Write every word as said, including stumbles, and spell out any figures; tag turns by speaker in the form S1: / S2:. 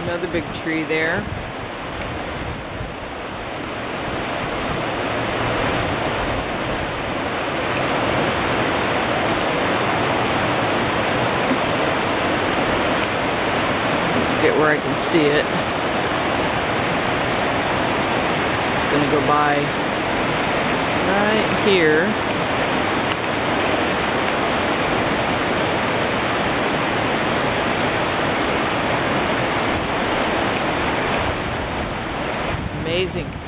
S1: Another big tree there. Get where I can see it. It's gonna go by right here. Amazing.